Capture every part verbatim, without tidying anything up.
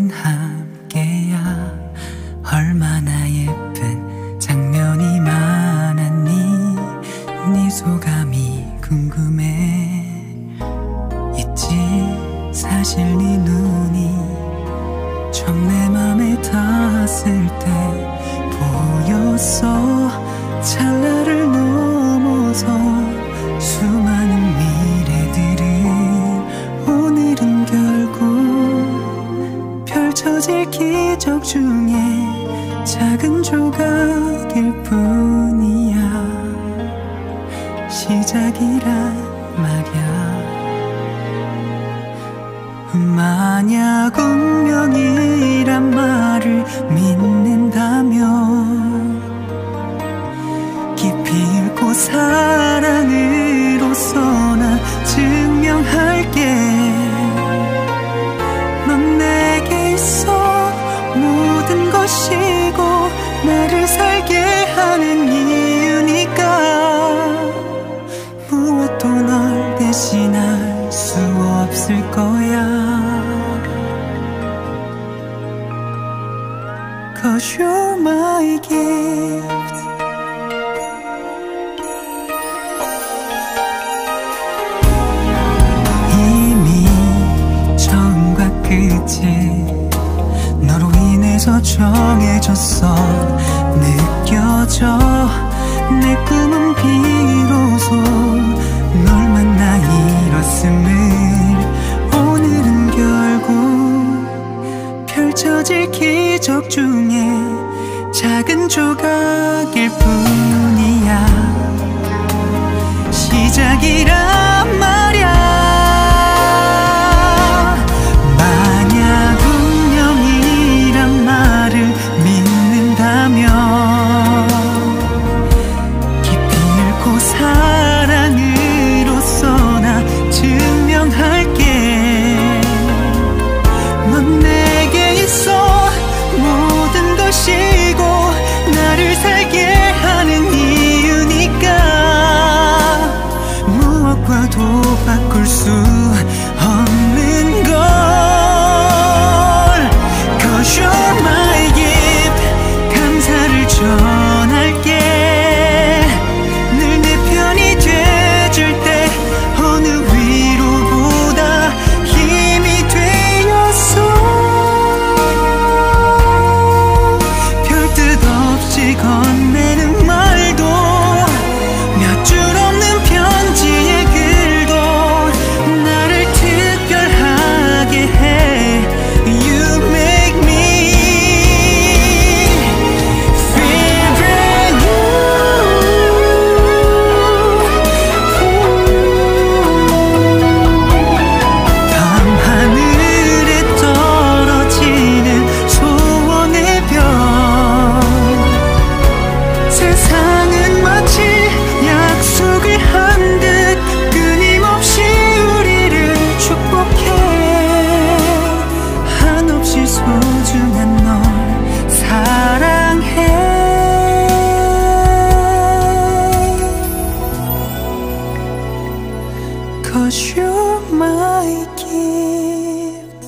우린 함께야. 얼마나 예쁜 장면이 많았니. 네 소감이 궁금해. 있지 사실 네 눈이 처음 내 맘에 닿았을 때 보였어. 찰나를 넘어서 수많은 미래들을 오늘은 결국 펼쳐질 기적 중에 작은 조각일 뿐이야. 시작이란 말야. 만약 운명이란 말을 믿는다면 깊이 읽고 사랑으로서 나 증명할게. 넌 내게 있어 모든 것이고 나를 살게 하는 이유니까. 무엇도 널 대신할 수 없을 거야. Cause you're my gift. 이미 처음과 끝이 너로 인해서 정해졌어. 느껴져 내 꿈은 비로소 널 만나 이뤘음을. 오늘은 결국 펼쳐질 기적 중에 작은 조각일 뿐이야. 시작이란 말야. 만약 운명이란 말을 믿는다면 깊이 읽고 사랑으로서 나 증명할게. 넌 내게 있어 모든 것이고 나를 살게 하는 이유니까. 무엇과도 바꿀 수 없는 걸. Cause you're my gift. 감사를 전할게. 늘 내 편이 돼줄 때 어느 위로보다 힘이 되었어. 별뜻 없이 건네는 말도 몇 줄 없는 편지의 글도 나를 특별하게 해. You make me feel brand new. 밤하늘에 떨어지는 소원의 별. 세상은 마치 약속을 한 듯 끊임없이 우리를 축복해. 한없이 소중한 널 사랑해. Cause you're my gift.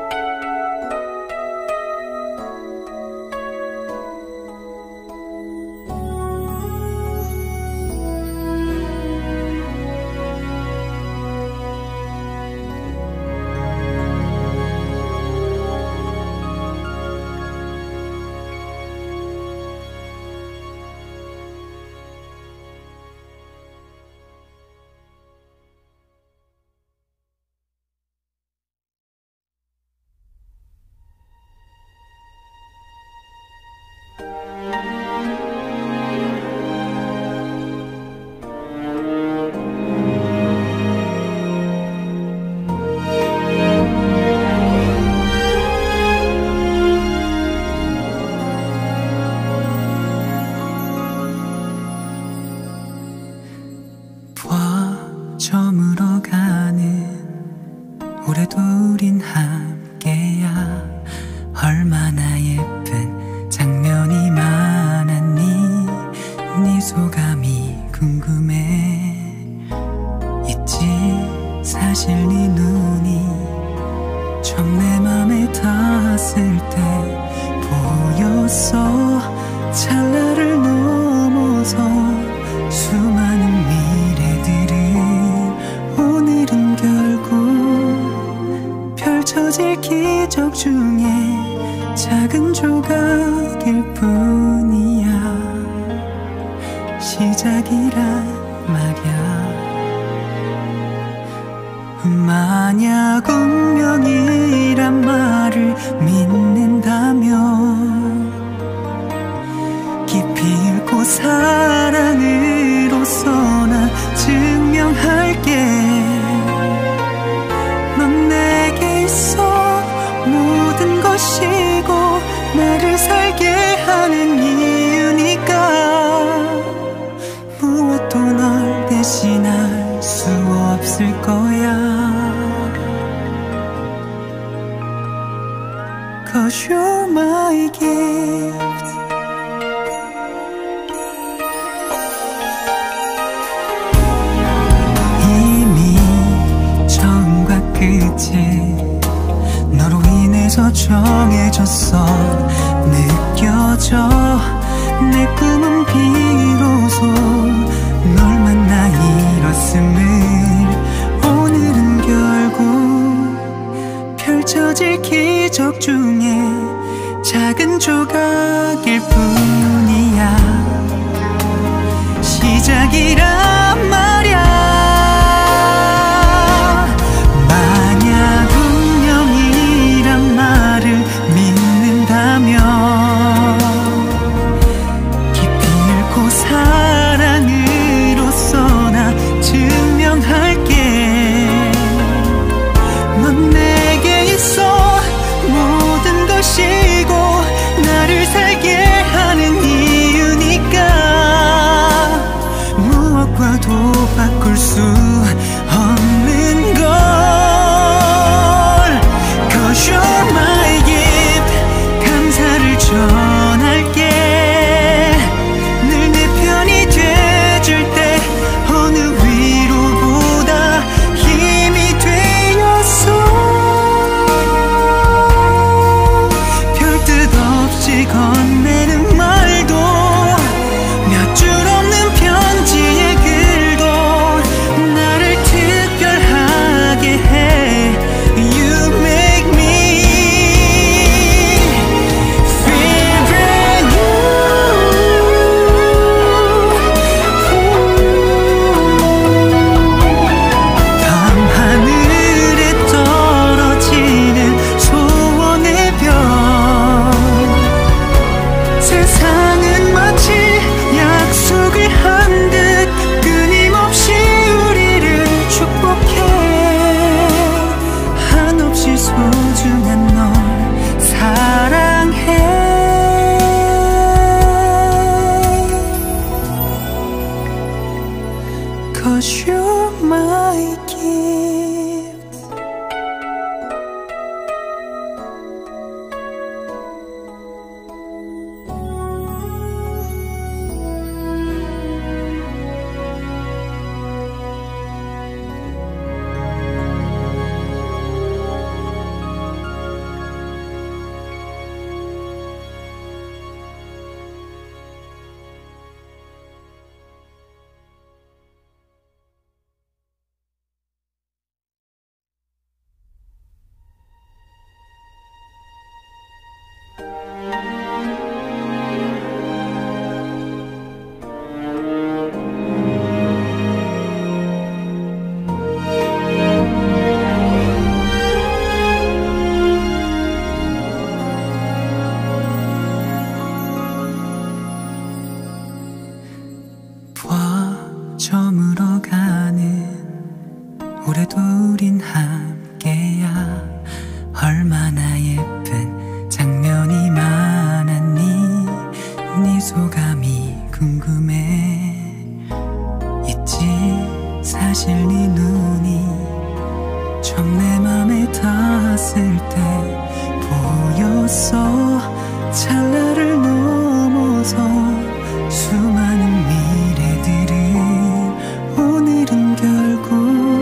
저물어가는 올해도 우린 함께야. 얼마나 예쁜 장면이 많았니. 네 소감이 궁금해. 있지 사실 네 눈이 처음 내 맘에 닿았을 닿았을 때 보였어. 찰나를 넘어서 수많은 미래들을 오늘은 결국 펼쳐질 기적 중에 작은 조각일 뿐이야. 시작이란 말야. 만약 운명이란 말을 믿는다면 깊이 읽고 사랑으로서 나 증명할게. 넌 내게 있어 모든 것이고 나를 살게 하는 이유니까. 무엇도 널 대신할 수 없을 거야. Cause you're my gift. 이미 처음과 끝이 너로 인해서 정해졌어. 느껴져 내 꿈은 비로소 널 만나 이뤘음을. 오늘은 결국 펼쳐질 기적 중에 작은 조각일 뿐이야. 시작이란 말야. 만약 운명이란 말을 믿는다면 깊이 읽고 사랑으로서 나 증명할게. 넌 내게 있어 모든 것이고 나를 살게 하는 이유니까. 무엇과도 바꿀 수 없는 걸. Cause you're my gift. 감사를 전할게. 늘 내 편이 돼줄 때 어느 위로보다 힘이 되었어. 별뜻 없이 건네는 말도 몇 줄 없는 편지의 글도 나를 특별하게 해. You make me feel brand new. 밤하늘에 떨어지는 소원의 별. 세상은 마치 약속을 한 듯 끊임없이 우리를 축복해. 한없이 소중한 널 사랑해. Cause you're my gift. 저물어가는 올해도 우린 함께야. 얼마나 예쁜 장면이 많았니. 네 소감이 궁금해. 있지 사실 네 눈이 처음 내 맘에 닿았을 때 보였어. 찰나를 넘어서 수많은 미래들을 오늘은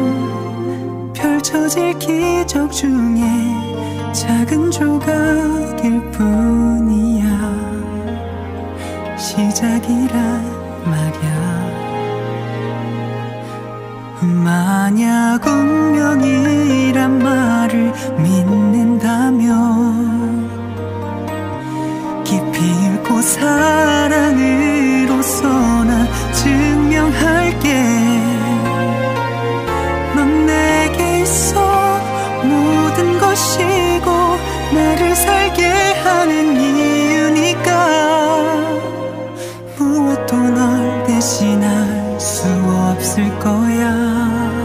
결국 펼쳐질 기적 중에 작은 조각 사랑으로서 나 증명할게. 넌 내게 있어 모든 것이고 나를 살게 하는 이유니까. 무엇도 널 대신할 수 없을 거야.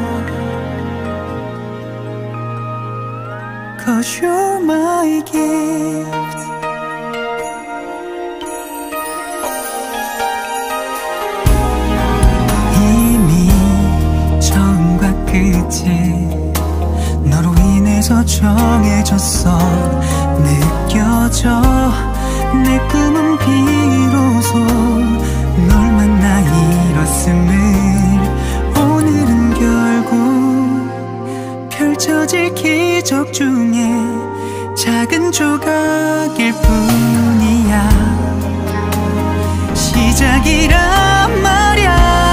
Cause you're my gift. 이미 처음과 끝이 너로 인해서 정해졌어. 느껴져 내 꿈은 비로소 널 만나 이뤘음을. 오늘은 결국 펼쳐질 기적 중에 작은 조각일 뿐이야. 시작이란 말야.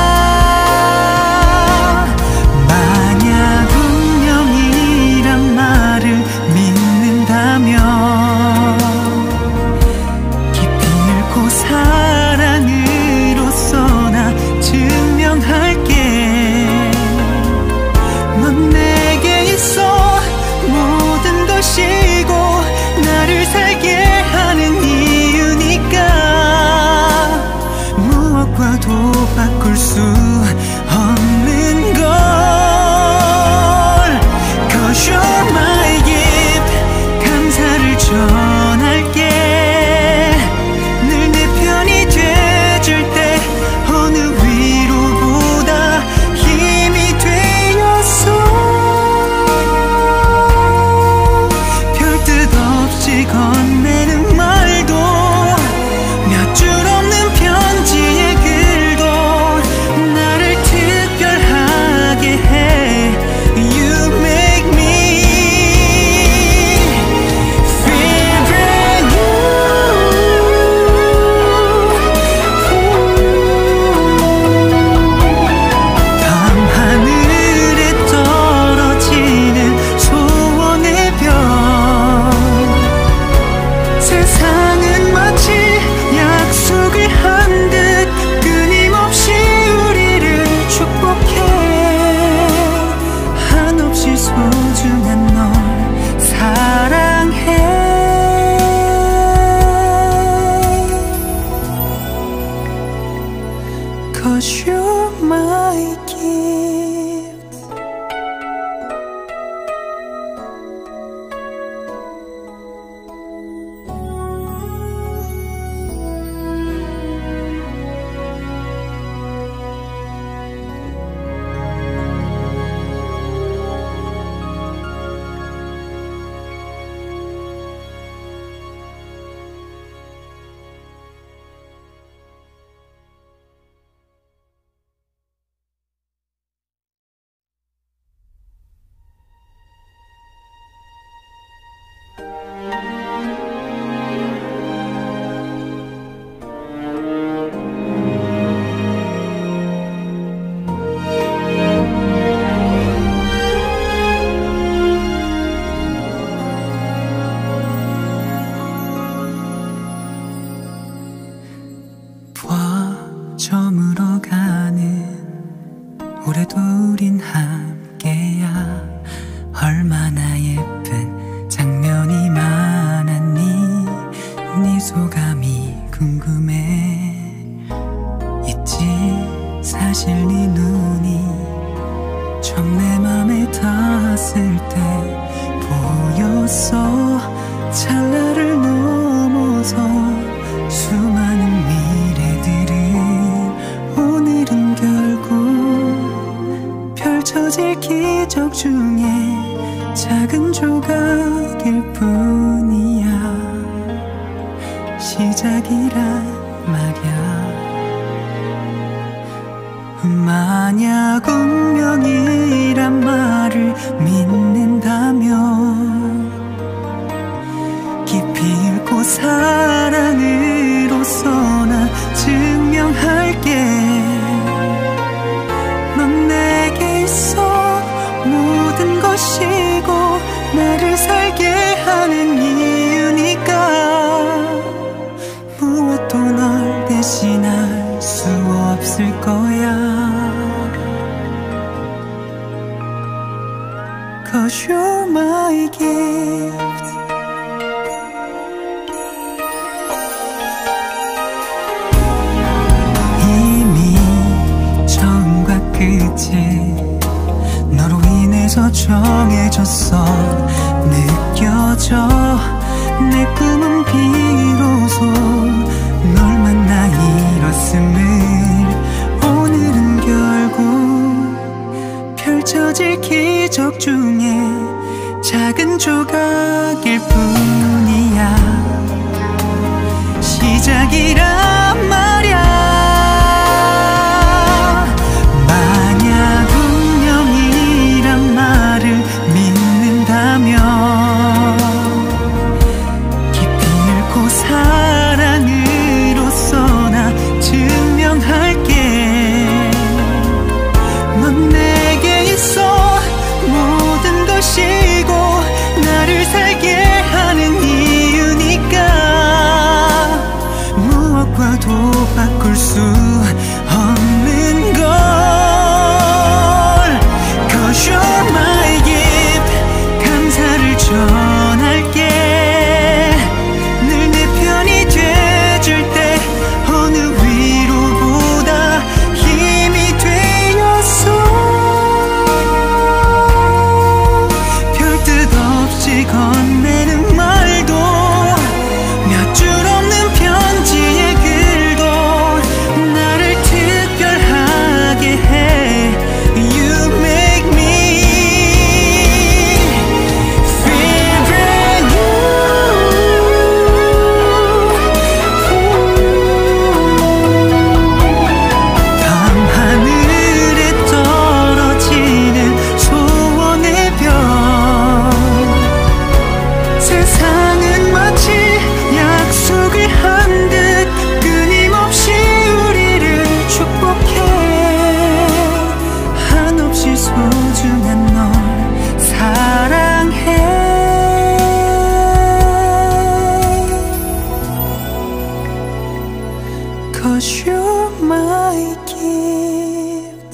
만약 운명이란 말을 믿는다면 깊이 잃고 사랑으로서 나 증명할게. 넌 내게 있어 모든 것이고 나를 살게 하는 이유니까. 무엇과도 바꿀 수 없는 걸. Cause you're my gift. 감사를 전할게. 늘 내 편이 돼줄 때 어느 위로보다 힘이 되었어. 별뜻 없이 건네는 말도 몇 줄 없는 편지의 글도 나를 특별하게 해. You make me feel brand new. 밤하늘에 떨어지는 소원의 별. 세상은 마치 약속을 한 듯 끊임없이 우리를 축복해. 한없이 소중한 널 사랑해. Cause you're my gift. 와 저물어가는 올해도 우린 함께야. 얼마나 예쁜 장면이 많았니. 네 소감이 궁금해. 있지 사실 네 눈이 처음 내 맘에 닿았을 때 보였어. 찰나를 넘어서 수많은 미래들을. 오늘은 결국 펼쳐질 기적 중에 작은 조각일 뿐이야. 시작이란 말야. 만약 운명이란 말을 믿는다면 깊이 잃고 사랑으로서 나 증명할게. 넌 내게 있어 모든 것이고 나를 살게 하는 이유니까. 무엇도 위해서 정해졌어. 느껴져 내 꿈은 비로소 널 만나 이뤘음을. 오늘은 결국 펼쳐질 기적 중에 작은 조각일 뿐이야. 시작이란 말야. 만약 운명이란 말을 믿는다면 깊이 잃고 사랑으로서 나 증명할게. 넌 내게 있어 모든 것이고 나를 살게 하는 이유니까. 무엇과도 바꿀 수 없는 걸. Cause you're my gift. 감사를 전할게. 늘 내 편이 돼줄 때 어느 위로보다 힘이 되었어. 별뜻 없이 건네는 말도 몇 줄 없는 편지의 글도 나를 특별하게 해. You make me feel brand new. 밤하늘에 떨어지는 소원의 별. 세상은 마치 약속을 한 듯 끊임없이 우리를 축복해. 한없이 소중한 널 사랑해. Cause you're my gift.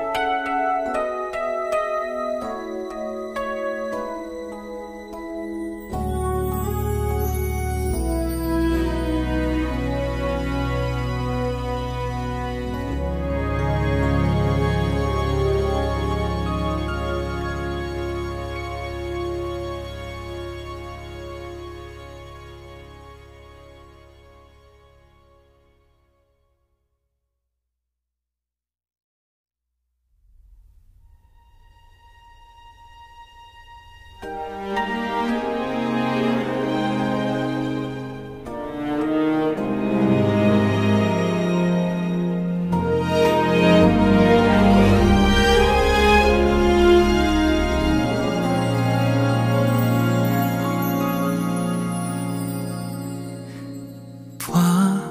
와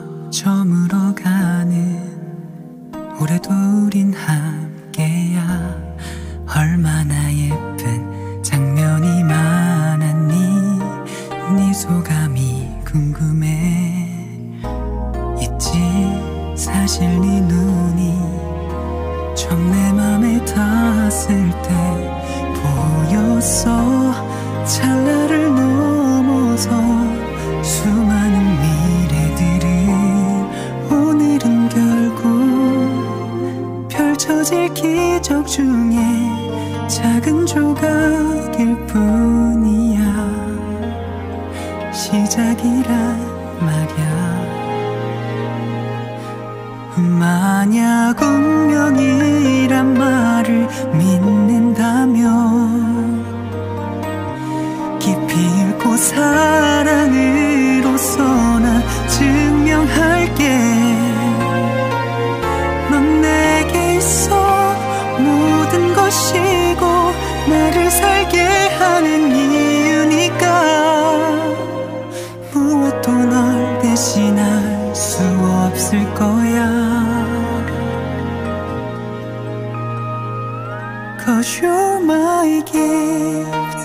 저물어가는 올해도 우린 함께야. 얼마나 예쁜 장면이 많았니. 네 소감이 궁금해. 있지 사실 네 눈이 처음 내 맘에 닿았을 때 보였어. 찰나를 넘어서 수많은 미래들은 오늘은 결국 펼쳐질 기적 중에 작은 조각일 뿐이야. 시작이란 말야. 만약 운명이란 말을 믿는다면 깊이 잃고 사랑으로서 나 증명할게. 넌 내게 있어 모든 것이고 나를 살게 하는 이유니까. 무엇도 널 대신할 수 없을 거야. Cause you're my gift.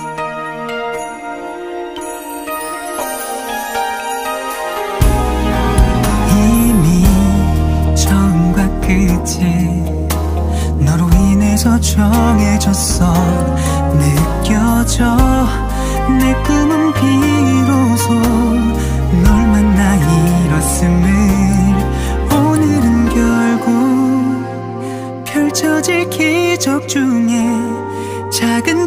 이미 처음과 끝이 너로 인해서 정해졌어. 느껴져 내 꿈은 비로소 널 만나 이뤘음을. 오늘은 결국 펼쳐질 기적 중에 작은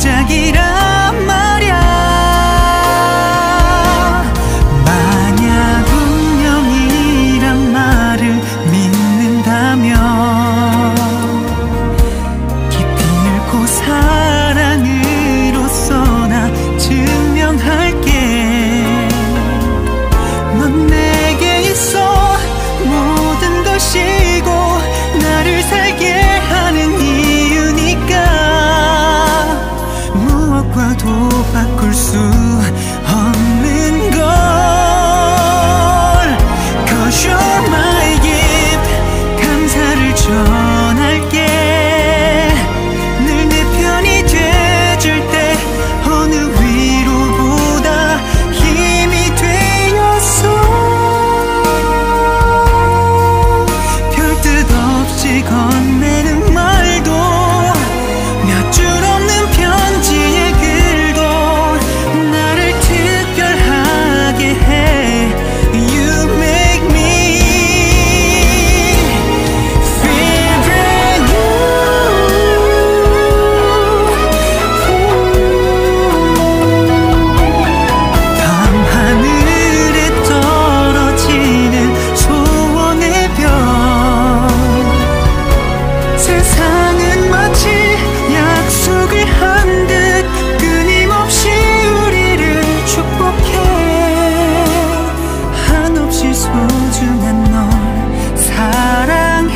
시작이란 말야. 만약 운명이란 말을 믿는다면 깊이 잃고 사랑으로서 나 증명할게. 넌 내게 있어 모든 것이고 나를 살게 하는 이유니까 무엇과도 바꿀 수 없는 걸. Cause you're my gift. 감사를 전할게. 늘 내 편이 돼줄 때 어느 위로보다 힘이 되었어. 별뜻 없이 건네는 말도 몇 줄 없는 편지의 글도 나를 특별하게 해. You make me feel brand new. 밤하늘에 떨어지는 소원의 별. 세상은 마치 약속을 한 듯 끊임없이 우리를 축복해. 한없이 소중한 널 사랑해.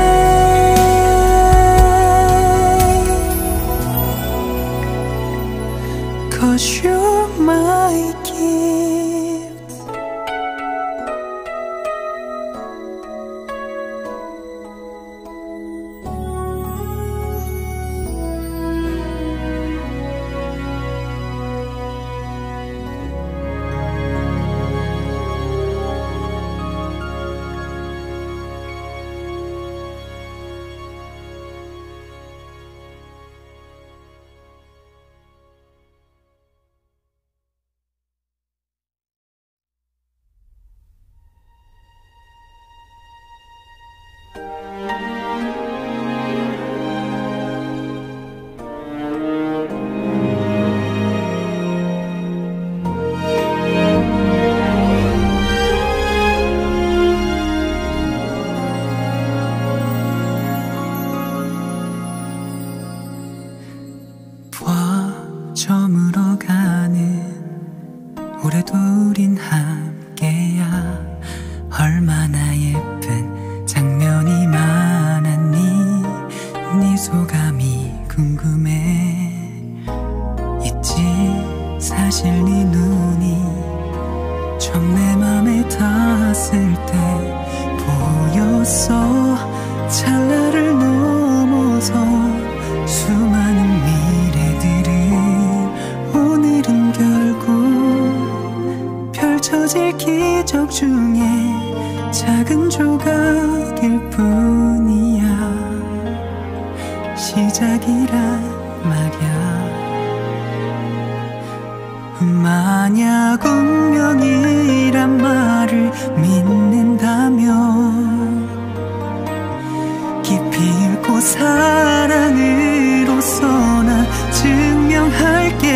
Cause you're my gift. 저물어가는 올해도 우린 함께야. 얼마나 예쁜 장면이 많았니. 네 소감이 궁금해. 있지 사실 네 눈이 처음 내 맘에 닿았을 때 보였어. 찰나를 넘어서 수많은 미래들은 오늘은 결국 펼쳐질 기적 중에 작은 조각일 뿐이야. 시작이란 말야. 만약 운명이란 말을 믿는다면 깊이 잃고 사랑으로서 나 증명할게.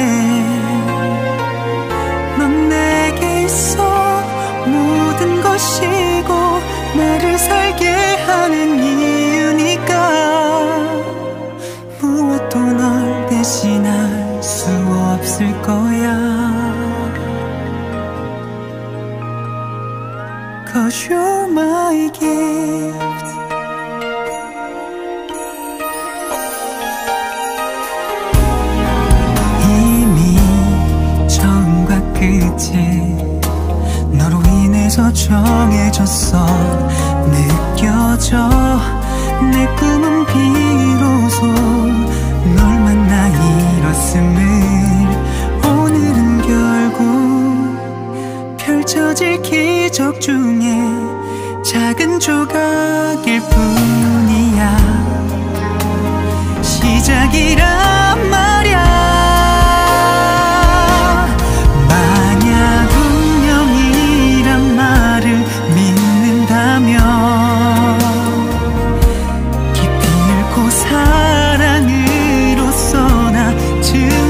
넌 내게 있어 모든 것이고 나를 살게 하는 이유니까 무엇도 널 대신할 수 없을 거야. Cause you're my gift. 이미 처음과 끝이 너로 인해서 정해졌어. 느껴져 내 꿈은 비로소 널 만나 이뤘음을. 오늘은 결국 펼쳐질 기적 중에 작은 조각일 뿐이야. 시작이란 말야. 만약 운명이란 말을 믿는다면 깊이 잃고 사랑으로서 나 증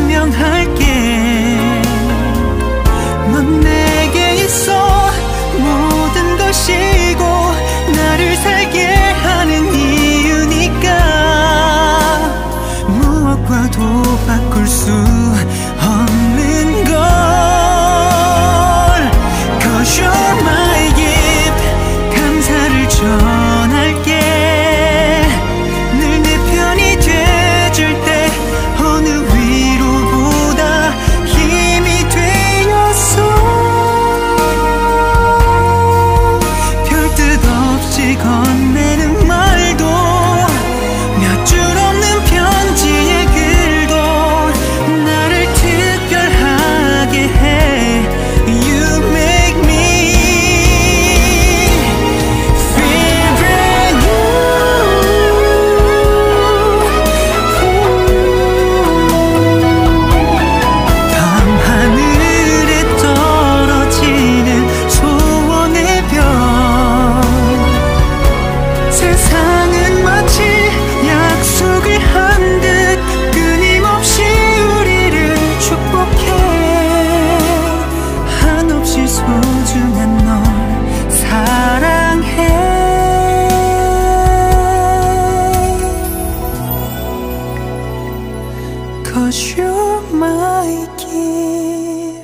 my gift.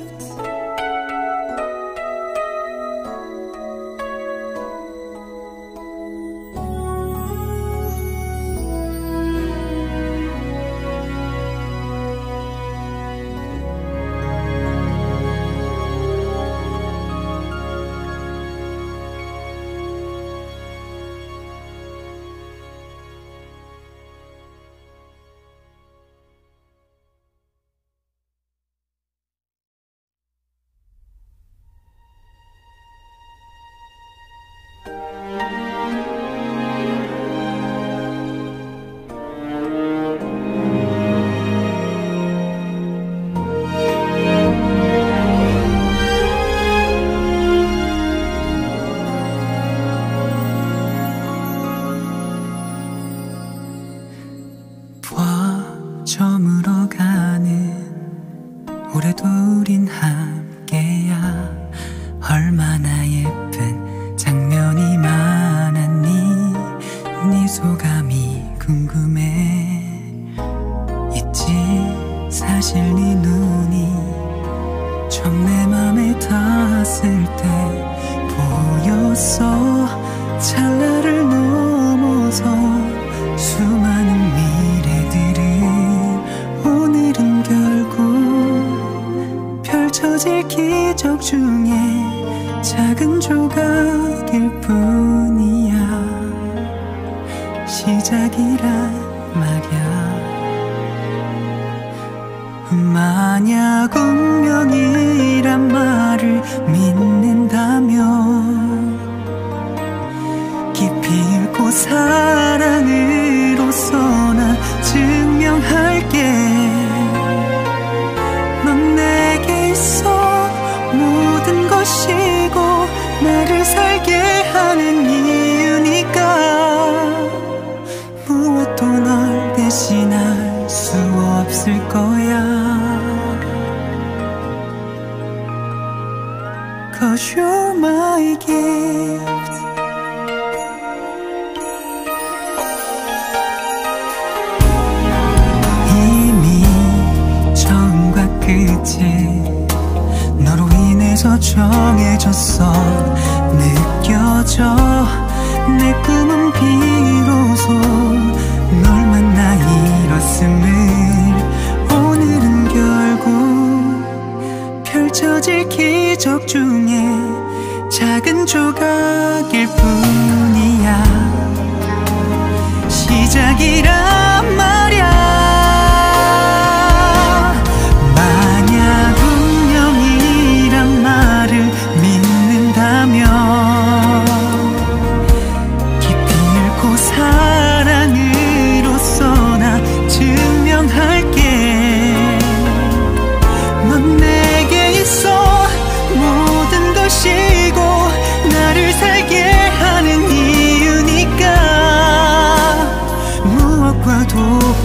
저물어 가는 올해도 우린 함께야. 얼마나 예쁜 장면이 많았니. 네 소감이 궁금해. 있지 사실 네 눈이 처음 내 맘에 닿았을 때 보였어. 찰나를 넘어서 수많은 오늘은 결국 펼쳐질 기적 중에 작은 조각일 뿐이야. 시작이란 말야. 만약 운명이란 말을 믿는다면 깊이 잃고 사랑으로서 나 증명할게. 넌 내게 있어 모든 것이고 나를 살게 하는 이유니까. 무엇도 널 대신할 수 없을 거야. Cause you're my gift. 끝이 너로 인해서 정해졌어. 느껴져 내 꿈은 비로소 널 만나 이뤘음을. 오늘은 결국 펼쳐질 기적 중에 작은 조각일 뿐이야. 시작이란 말야. 사랑으로서 나 증명할게. 넌 내게 있어 모든 것이고 나를 살게 하는 이유니까. 무엇과도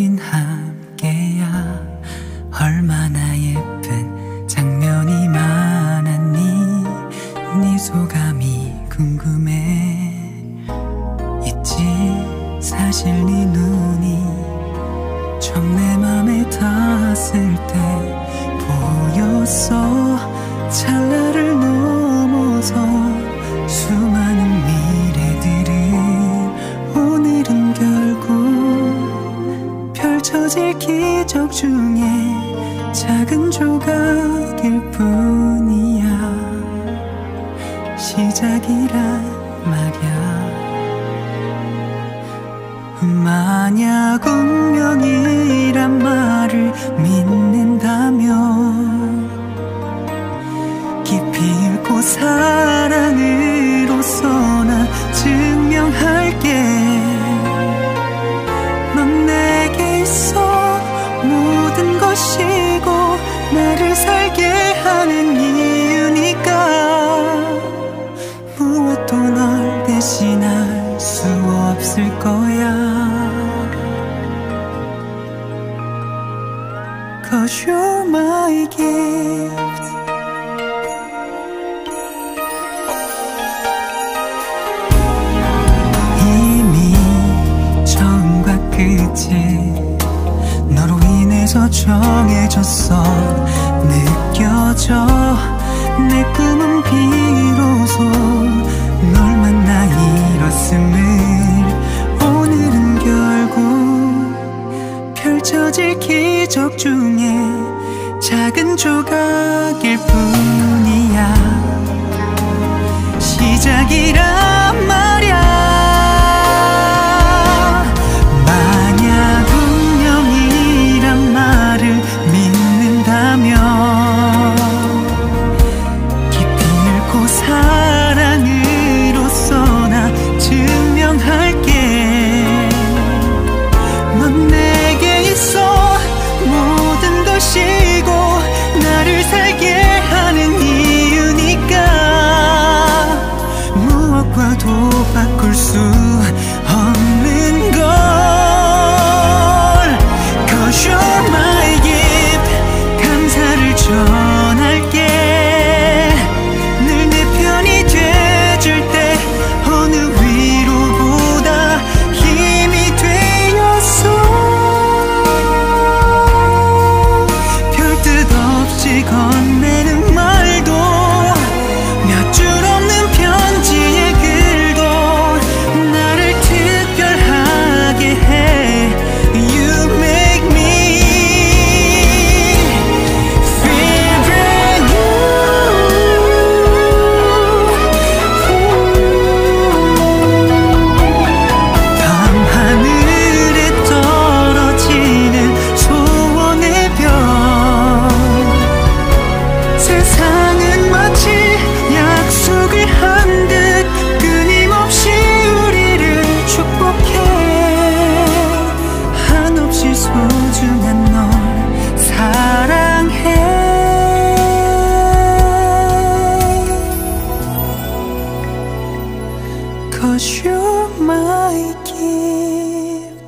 우린 함께야. 얼마나 예쁜 장면이 많았니. 네 소감이 궁금해. 있지 사실 네 눈이 처음 내 맘에 닿았을 때 보였어. 찰나를 넘어서 수많은 미래들은 오늘은 결국 펼쳐질 기적 중에 작은 조각일 뿐이야. 시작이란 말야. 만약 운명이란 말을 믿는다면 깊이 읽고 사랑으로서 나 증명할게. 넌 내게 있어 모든 것이고 나를 살게 하는 이유니까. 무엇도 널 대신할 수 없을 거야. Cause you're my gift. 이미 처음과 끝이 너로 인해서 정해졌어. 느껴져 내 꿈은 비로소 널 만나 이뤘음을. 오늘은 결국 펼쳐질 기적 중에 작은 조각일 뿐이야. 시작이란 말야. 만약 운명이란 말을 믿는다면 깊이 읽고 사랑으로서 나 증명할게. 넌 내게 있어 모든 것이고 나를 살게 하는 이유니까. 무엇과도 바꿀 수 없는 걸. Cause you're my gift. 감사를 전할게. 늘 내 편이 돼줄 때 어느 위로보다 힘이 되었어. 별 뜻 없이 건네는 말도 몇 줄 없는 편지의 글도 나를 특별하게 해. You make me feel brand new. 밤하늘에 떨어지는 소원의 별. 세상은 마치 약속을 한 듯 끊임없이 우리를 축복해. 한없이 소중한 널 사랑해. Cause you're my gift.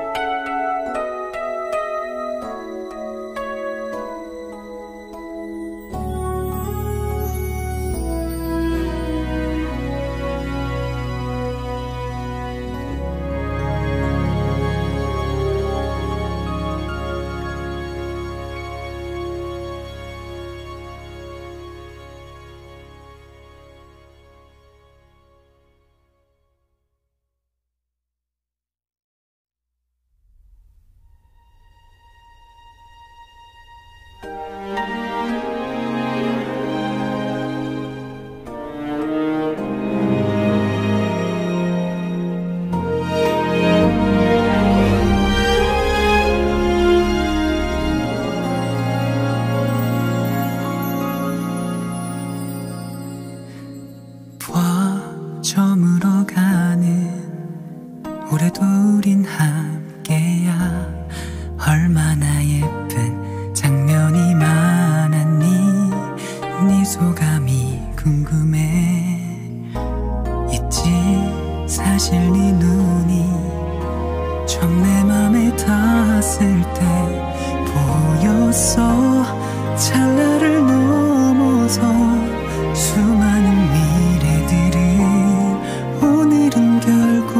저물어가는 올해도 우린 함께야. 얼마나 예쁜 장면이 많았니. 네 소감이 궁금해. 있지 사실 네 눈이 처음 내 맘에 닿았을 닿았을 때 보였어. 찰나를 넘어서 수많은 미래들은 오늘은 결국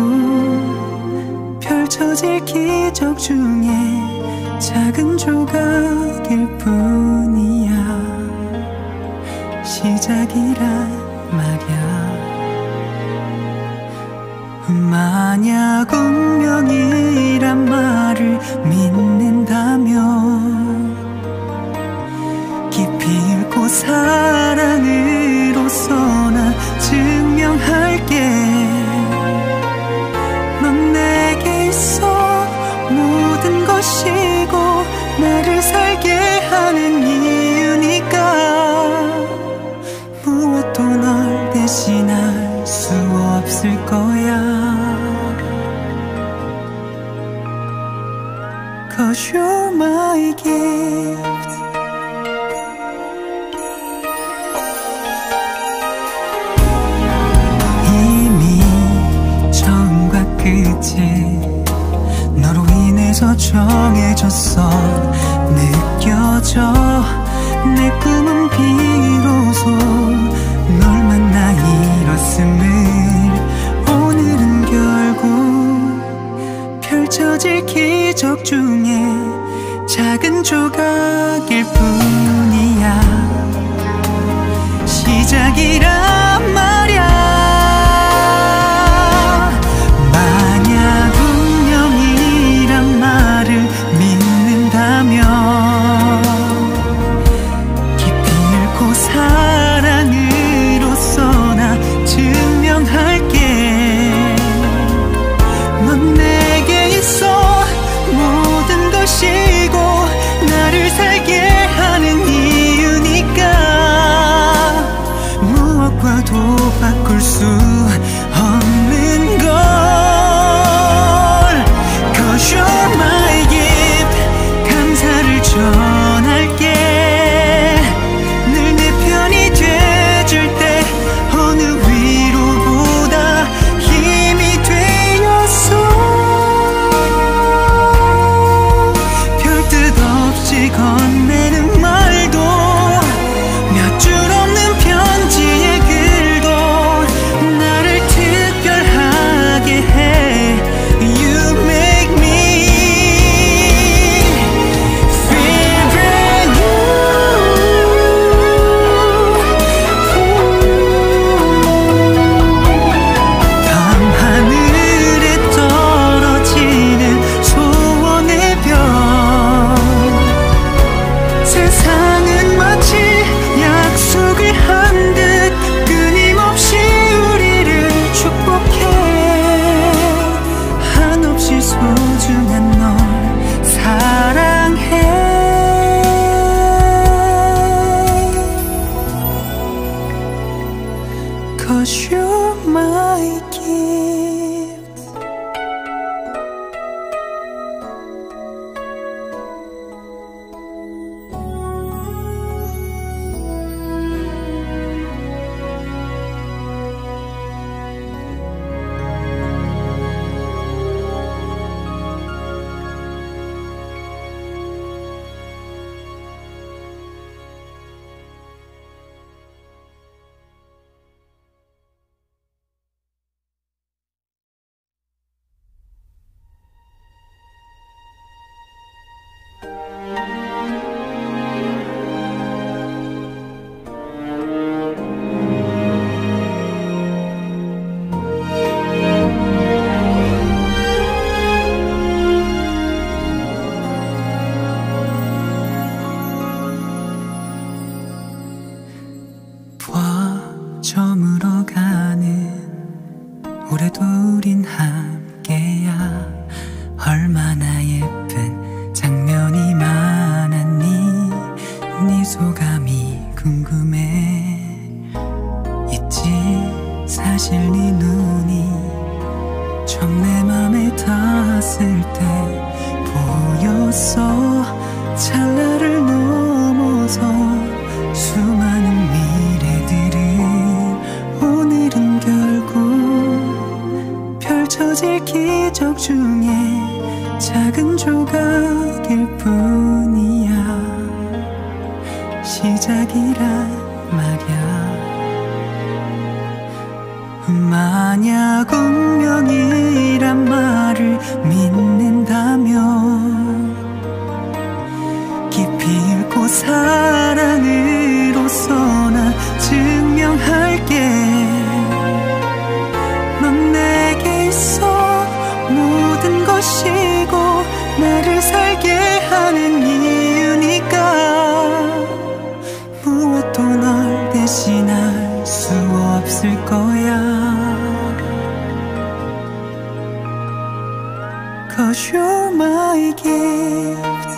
펼쳐질 기적 중에 작은 조각일 뿐이야. 시작이란 말야. 만약 운명이란 말을 믿는다면 깊이 읽고 사랑으로서 나 증명할게. 넌 내게 있어. 모든 것이고 나를 살게 하는 이유니까. 무엇도 널 대신할 수 없을 거야. Cause you're my gift. 이미 처음과 끝이 너로 인해서 정해졌어. 느껴져. 내 꿈은 비로소 널 만나 이뤘음을. 오늘은 결국 펼쳐질 기적 중에 작은 조각일 뿐이야. 시작이란 말야. 만약 운명이란 말을 믿는다면 깊이 읽고 사랑으로서 나 증명할게. 넌 내게 있어. 모든 것이고 나를 살게 하는 이유니까. 무엇과도 바꿀 수 없는 걸. Cause you're my gift. 감사를 전할게. 늘 내 편이 돼줄 때 어느 위로보다 힘이 되었어. 별 뜻 없이 건네는 말도 몇 줄 없는 편지의 글도 나를 특별하게 해. You make me feel brand new. 밤하늘에 떨어지는 소원의 별. 세상은 마치 약속을 한 듯 끊임없이 우리를 축복해. 한없이 소중한 널 사랑해. Cause you're my gift. 저물어가는 올해도 우린 함께야. 얼마나 예쁜 장면이 많았니. 네 소감이 궁금해. 있지 사실 네 눈이 처음 내 맘에 닿았을 때 보였어. 찰나를 넘어서 수많은 미래들은 오늘은 결국 펼쳐질 기적 중에 작은 조각 시작이란 말야. 만약 운명이란 말을 믿는다면 깊이 읽고 사랑으로서 나 증명할게. 넌 내게 있어 모든 것이고 나를 살게 하는 이유니까 무엇도 널 대신할 수 없을 거야. Cause you're my gift.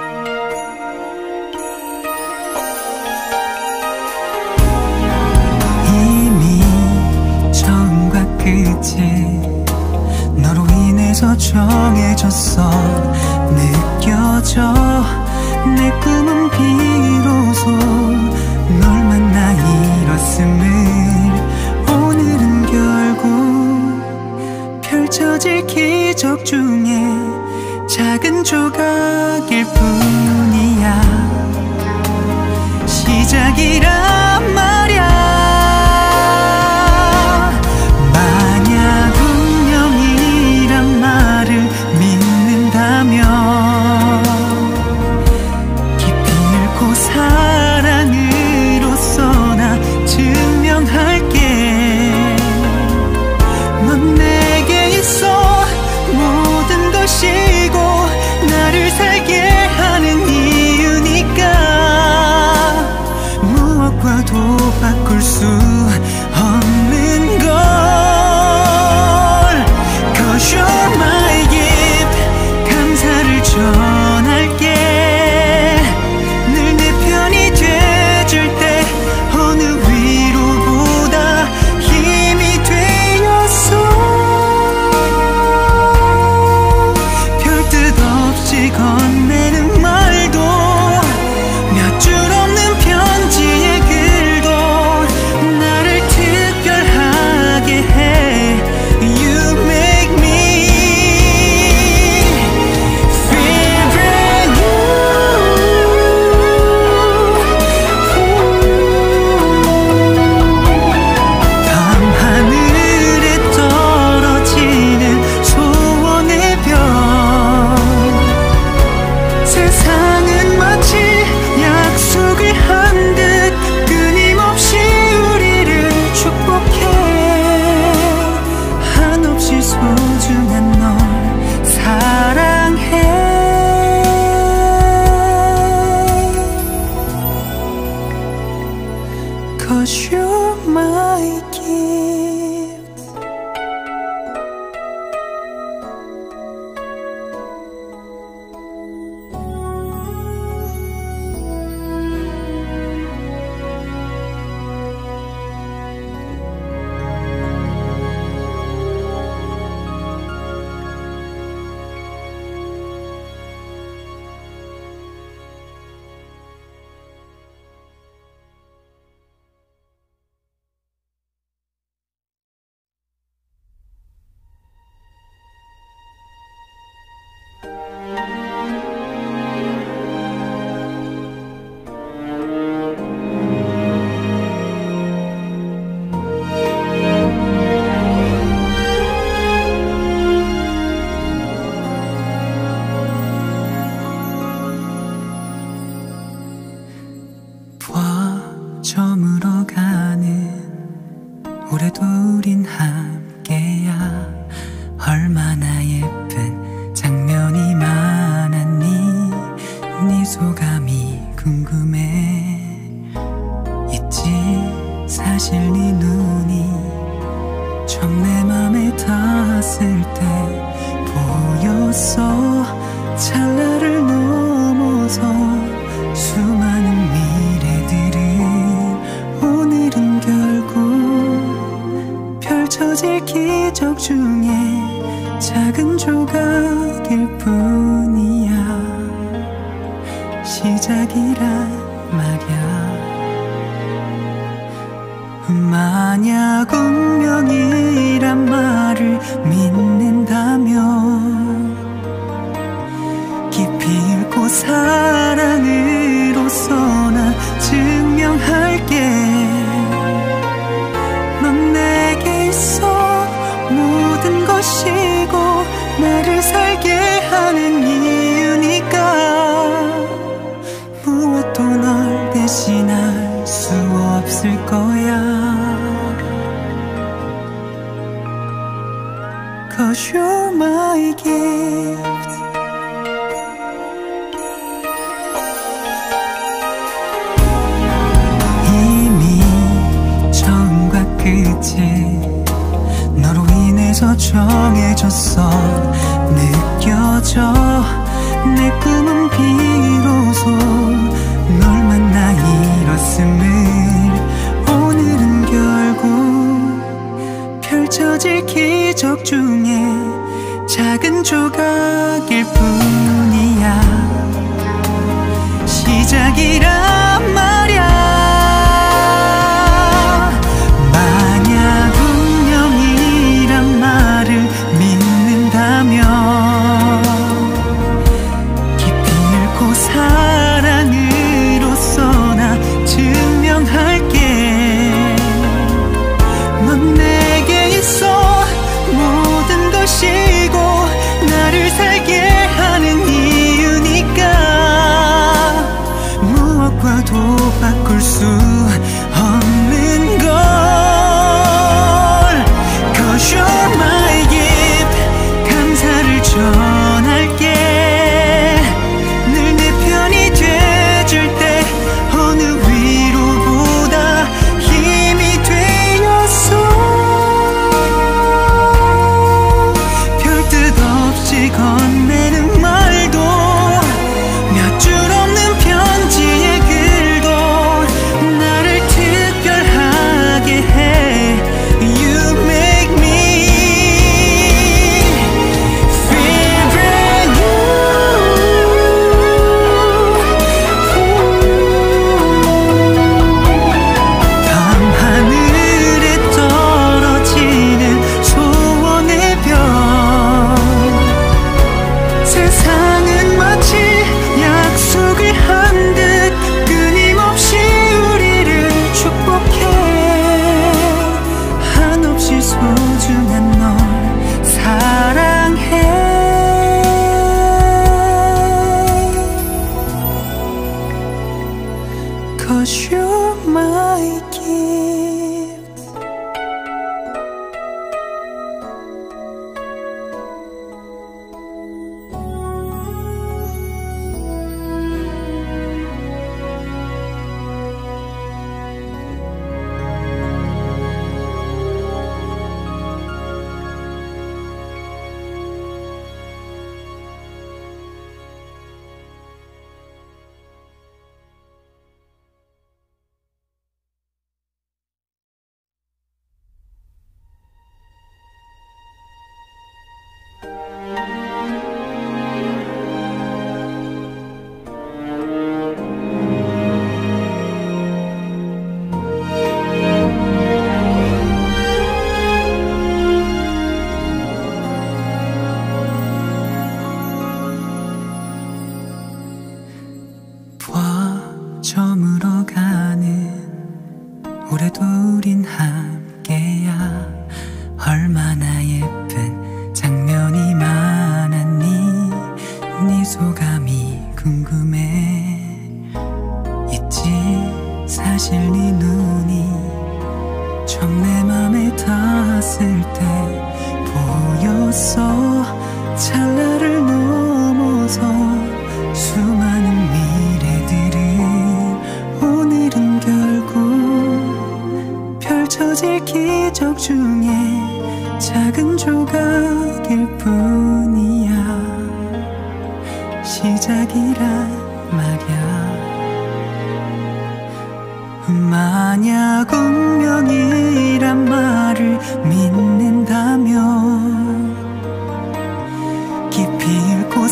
이미 처음과 끝이 너로 인해서 정해졌어. 느껴져 내 꿈은 비로소 널 만나 이뤘음을. 오늘은 결국 펼쳐질 기적 중에 작은 조각일 뿐이야. 시작이란 말야. 만약 운명이란 말을 믿는다면 깊이 읽고 사랑으로서 나 증명할게. 넌 내게 있어 모든 것이고 나를 살게 하는 이유니까 무엇과도 바꿀 수 없는 걸. Cause you're my gift. 감사를 전할게. 늘 내 편이 돼줄 때 어느 위로보다 힘이 되었어. 별 뜻 없이 건네는 말도 몇 줄 없는 편지의 글도 나를 특별하게 해. You make me feel brand new. 밤하늘에 떨어지는 소원의 별. 세상은 마치 약속을 한 듯 끊임없이 우리를 축복해. 한없이 소중한 널 사랑해. Cause you're my gift. 저물어가는 올해도 우린 함께야. 얼마나 예쁜 장면이 많았니. 네 소감이 궁금해. 있지 사실 네 눈이 처음 내 맘에 닿았을 때 보였어. 찰나를 넘어서 수많은 미래들은 오늘은 결국 펼쳐질 기적 중에 작은 조각일 뿐이야. 시작이란 말야. 만약 운명이란 말을 믿는다면 깊이 읽고 사랑으로서 나 지금 증명할게. 넌 내게 있어 모든 것이고 나를 살게 하는 이유니까. 무엇도 널 대신할 수 없을 거야. Cause you're my gift. 이미 처음과 끝이 너로 인해서 정해졌어. 느껴져 내 꿈은 비로소 널 만나 이뤘음을. 오늘은 결국 펼쳐질 기적 중에 작은 조각일 뿐이야. 시작이란 말야. 만약 운명이란 말을 믿는다면 깊이 잃고 사랑으로서 나 증명할게. 넌 내게 있어 모든 것이고 나를 살게 하는 이유니까. 무엇과도 바꿀 수 없는 걸. Cause you're my gift. 감사를 전할게. 늘 내 편이 돼줄 때 어느 위로보다 힘이 되었어. 별뜻 없이 건네는 말도 몇 줄 없는 편지의 글도 나를 특별하게 해. You make me feel brand new. 밤하늘에 떨어지는 소원의 별. 세상은 마치 약속을 한 듯 끊임없이 우리를 축복해. 한없이 소중한 널 사랑해. Cause you're my gift. 저물어가는 올해도 우린 함께야. 얼마나 예쁜 장면이 많았니. 네 소감이 궁금해. 있지 사실 네 눈이 처음 내 맘에 닿았을 때 보였어. 찰나를 넘어서 수많은 미래들은 오늘은 결국 펼쳐질 기적 중에 작은 조각일 뿐이야. 시작이란 말야. 만약 운명이란 말을 믿는다면 깊이 잃고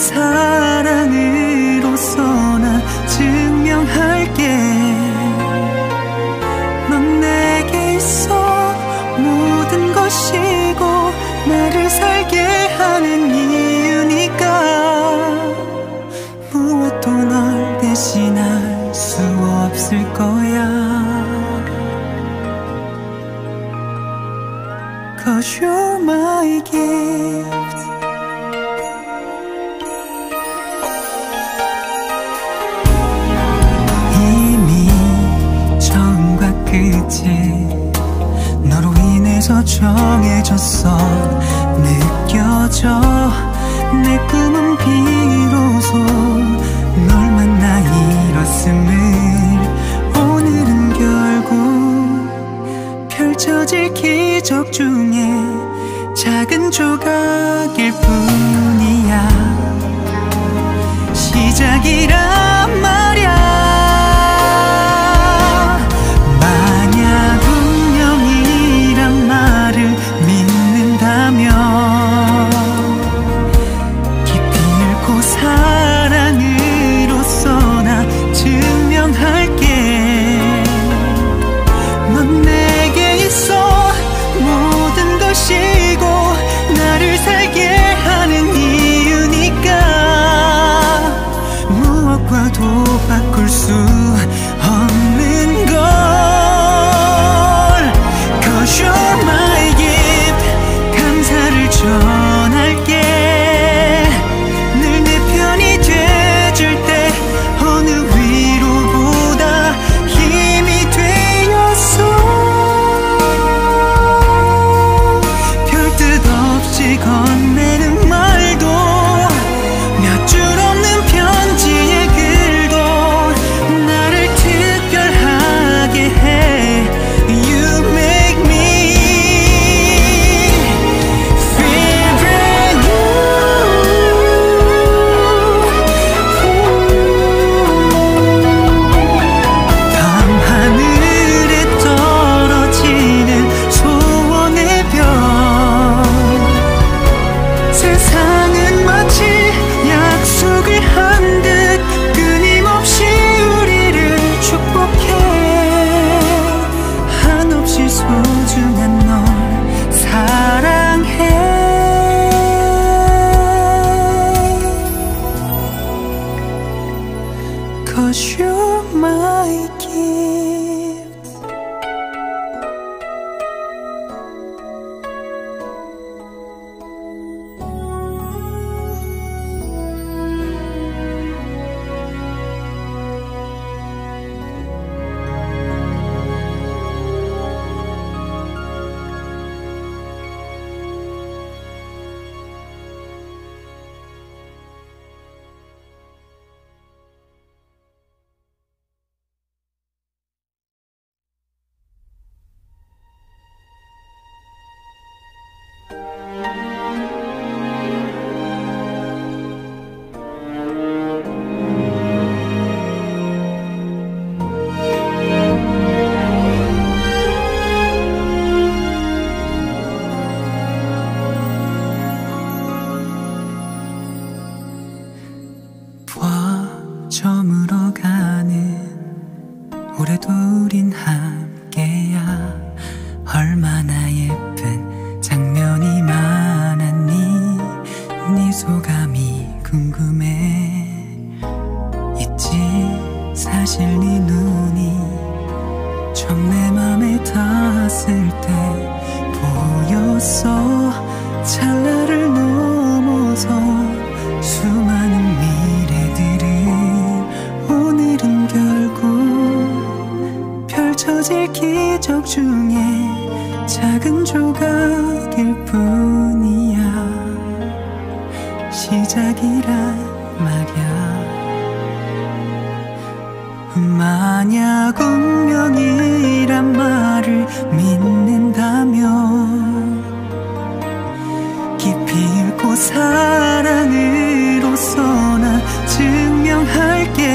사랑으로서 나 증명할게. 넌 내게 있어 모든 것이고 나를 살게 하는 이유니까. 무엇도 널 대신할 수 없을 거야. Cause you're my gift. 이미 처음과 끝이 너로 인해서 정해졌어. 느껴져 내 꿈은 비로소 널 만나 이뤘음을. 오늘은 결국 펼쳐질 기적 중에 작은 조각일 뿐이야. 시작이란 말야. 만약 운명이란 말을 믿는다면 깊이 잃고 사랑으로서 나 증명할게. 넌 내게 있어. 모든 걸 쉬고 나를 살게 하는 이유니까. 무엇과도 바꿀 수 없는 걸. Cause you're my gift. 감사를 전할게. 늘 내 편이 돼줄 때 어느 위로보다 힘이 되었어. 별 뜻 없이 건네는 말도 몇 줄 없는 편지의 글도 나를 특별하게 해. You make me feel brand new. 밤하늘에 떨어지는 소원의 별. 세상은 마치 약속을 한 듯 끊임없이 우리를 축복해. 한없이 소중한 널 사랑해. Cause you're my gift. 와 저물어가는 올해도 우린 함께야. 얼마나 예쁜 장면이 많았니. 네 소감이 궁금해. 있지 사실 네 눈이 처음 내 맘에 닿았을 때 보였어. 찰나를 넘어서 수많은 미래들은 오늘은 결국 펼쳐질 기적 중에 작은 조각일 뿐이야. 시작이란 말야. 만약 운명이란 말을 믿는다면 깊이 잃고 사랑으로서 나 증명할게.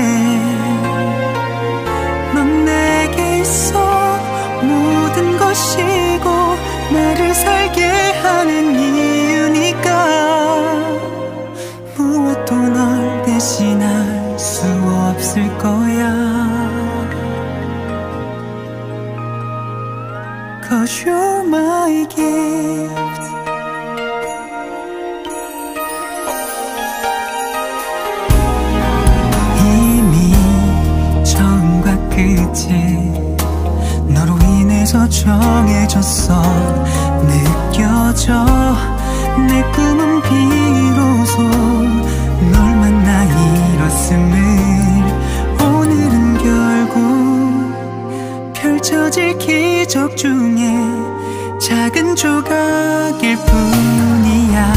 넌 내게 있어. 모든 걸 쉬고 나를 살게 하는 이유니까. 무엇도 널 대신할 수 없을 거야. Cause you're my gift. 이미 처음 말했지. 너로 인해서 정해졌어. 느껴져 내 꿈은 비로소 널 만나 이뤘음을. 오늘은 결국 펼쳐질 기적 중에 작은 조각일 뿐이야.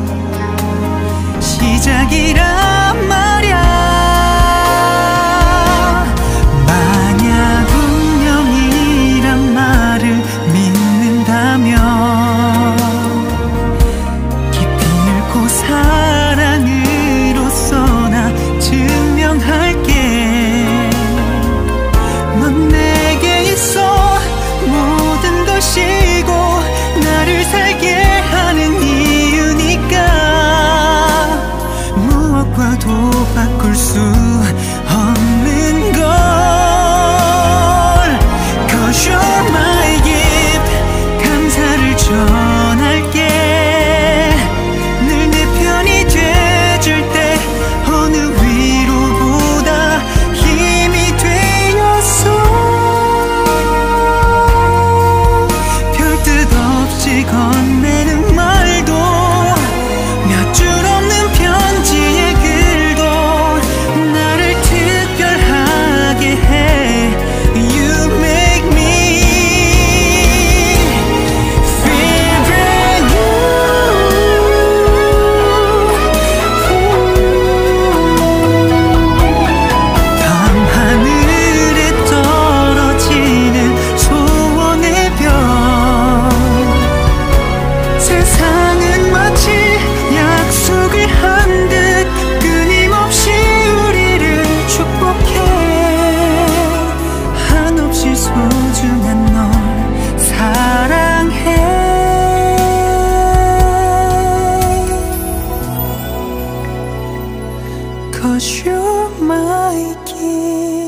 시작이란 말야. 만약 운명이란 말을 믿는다면 깊이 잃고 사랑으로서 나 증명할게. 넌 내게 있어. 모든 걸 쉬고 나를 살게 하는 이유니까. 무엇과도 바꿀 수 없는 걸. Cause you're my gift. 감사를 전할게. 늘 내 편이 돼줄 때 어느 위로보다 힘이 되었어. 별뜻 없이 건네는 말도 몇 줄 없는 편지의 글도 나를 특별하게 해. You make me feel brand new. 밤하늘에 떨어지는 소원의 별. 세상은 마치 약속을 한 듯 끊임없이 우리를 축복해. 한없이 소중한 널 사랑해. Cause you're my gift.